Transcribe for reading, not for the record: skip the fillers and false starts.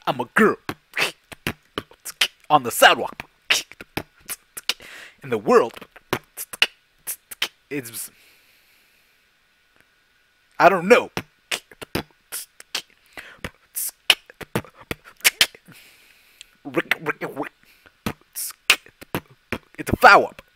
I'm a girl on the sidewalk in the world. It's I don't know. It's a foul up.